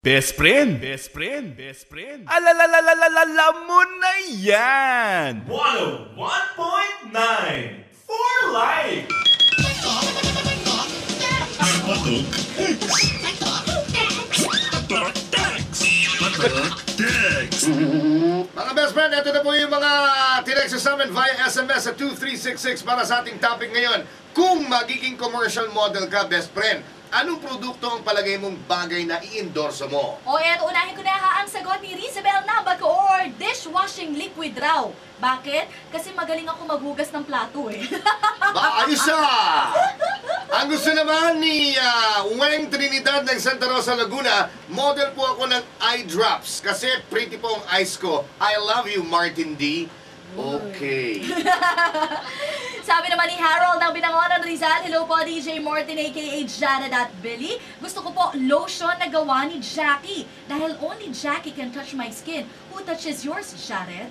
Best friend. Alam mo na yan. 101.9 for life. Mga best friend, ito na po yung mga tinext sa amin via SMS sa 2366 para sa ating topic ngayon. Kung magiging commercial model ka, best friend, anong produkto ang palagay mong bagay na i-endorso mo? O eto, unahin ko na ang sagot ni Rizabel Nabaco or dishwashing liquid raw. Bakit? Kasi magaling ako maghugas ng plato eh. Ayos Ang gusto naman ni Weng Trinidad ng Santa Rosa, Laguna, model po ako ng eye drops kasi pretty po ang eyes ko. I love you, Martin D. Okay. Sabi naman ni Harold ng Binangonan Rizal, hello po DJ Morton aka Janet at Billie. Gusto ko po lotion na gawa ni Jackie. Dahil only Jackie can touch my skin. Who touches yours, Jared?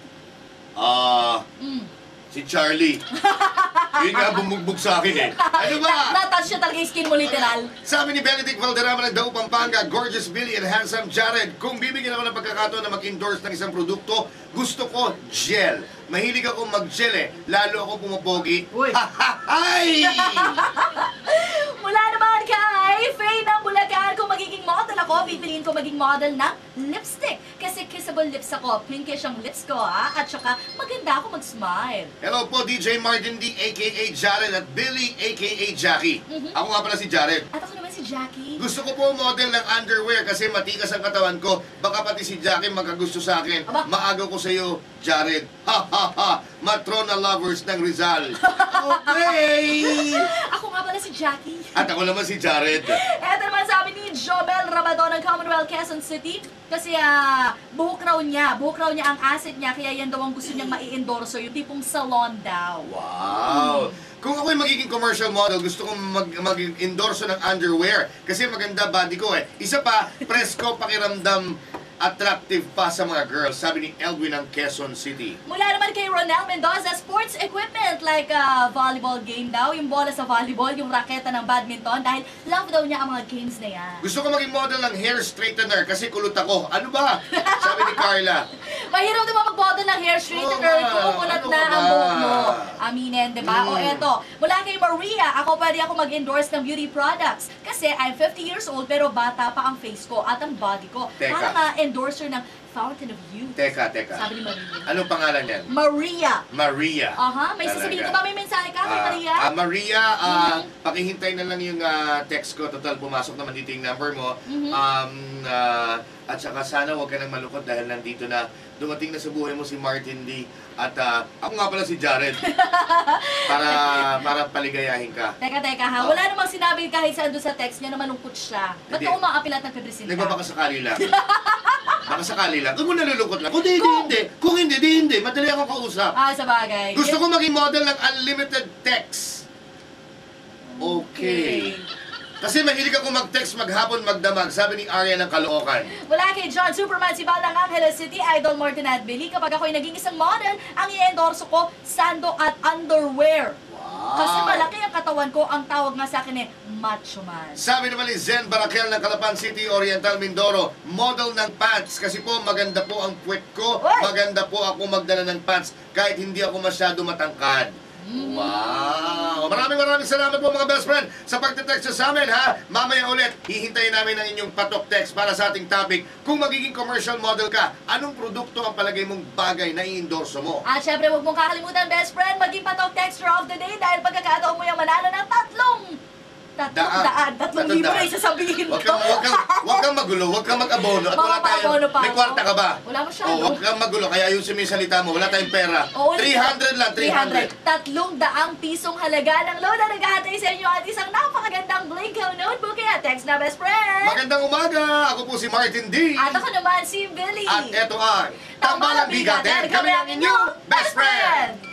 Si Charlie. Yun nga bumugbog sa akin eh. Ano ba? Na-touch siya talaga yung skin mo literal. Sabi ni Benedict Valderrama ng Daw, Pampanga, gorgeous Billie and handsome Jared. Kung bibigyan ako ng pagkakataon na mag-endorse ng isang produkto, gusto ko gel. Mahilig ako mag-gel eh. Lalo ako pumapogi. Uy. Ay! Mula naman kay Faye ng Bulacan, kung magiging model ako, pipiliin ko maging model ng lipstick. Kasi kissable lips ako, pinkish ang lips ko at saka maganda ako mag-smile. Hello po, DJ Martin D, a.k.a. Jared at Billie, a.k.a. Jackie. Ako nga pala si Jared. At ako naman si Jackie. Gusto ko po model ng underwear kasi matikas ang katawan ko. Baka pati si Jackie magkagusto sa akin. Aba? Maagaw ko sa iyo, Jared. Ha ha ha! Matrona lovers ng Rizal. Okay! Ako nga pala si Jackie. At ako naman si Jared. Eto naman sabi ni Jobel Rabadon ng Commonwealth, Quezon City. Kasi buhok raw niya ang asset niya, kaya yan daw ang gusto niyang mai-endorso, yung tipong salon daw. Wow! Kung ako'y magiging commercial model, gusto kong mag-endorso ng underwear. Kasi maganda body ko eh. Isa pa, presko, pakiramdam, attractive pa sa mga girls, sabi ni Elwin ng Quezon City. Mula naman kay Ronel Mendoza, sports equipment like volleyball game daw, yung bola sa volleyball, yung raketa ng badminton, dahil love daw niya ang mga games na yan. Gusto ko maging model ng hair straightener kasi kulot ako. Ano ba? Sabi ni Carla. Mahirap diba mag-model ng hair straightener, kumukunat ano na ka ang ba? buhok mo. Aminin, diba? O eto, mula kay Maria, pwede ako mag-endorse ng beauty products. Kasi I'm 50 years old pero bata pa ang face ko at ang body ko. Teka. Parang endorser ng Fountain of Youth. Teka. Sabi ni Maria. Anong pangalan yan? Maria. Maria. May sasabihin ka ba? May mensahe ka kay Maria? Maria, pakihintay na lang yung text ko. Total, pumasok naman dito yung number mo. At saka sana huwag ka nang malungkot dahil nandito na, dumating na sa buhay mo si Martin D. At ako nga pala si Jared. para paligayahin ka. Teka ha. Wala namang sinabi kahit saan doon sa text niya na malungkot siya. Ba't ka umaapilat ng pebrisinta? Nagbabakasakali lang. Bakasakali lang. Kung mo nalulungkot lang. Kung hindi. Kung hindi. Madali akong kausap. Sa bagay. Gusto ko maging model ng unlimited text. Okay. Kasi mahilig ako mag-text, maghapon, magdamag, sabi ni Arya ng Caloocan. Wala kay John Superman si ng Angeles City, Idol Morton at Billie. Kapag ako'y naging isang model, ang i-endorso ko, sando at underwear. Wow. Kasi malaki ang katawan ko, ang tawag nga sa akin macho man. Sabi naman ni Zen Barakel ng Calapan City, Oriental, Mindoro, model ng pants. Kasi po maganda po ang puwet ko, maganda po ako magdala ng pants kahit hindi ako masyado matangkad. Wow! Maraming salamat po mga best friend sa pagte-text sa amin ha. Mamaya ulit, hihintayin namin ang inyong patok text para sa ating topic. Kung magiging commercial model ka, anong produkto ang palagay mong bagay na i-endorso mo? At syempre, huwag mong kakalimutan best friend, maging patok texter of the day dahil pagkakataon mo yung manalo ng 3,000 libre sasabihin ko. Huwag kang magulo, huwag kang mag-abono. At wala tayong, may kwarta ka ba? Wala masyado. Huwag kang magulo, kaya yung sumisalita mo, wala tayong pera. 300 lang, 300. 300 pisong halaga ng load na nag-ahatay sa inyo at isang napakagandang Blinko notebook. Kaya text na best friend. Magandang umaga! Ako po si Martin D. At ako naman si Billie. At eto ay Tambalang Bigatin, kami ang inyong best friend!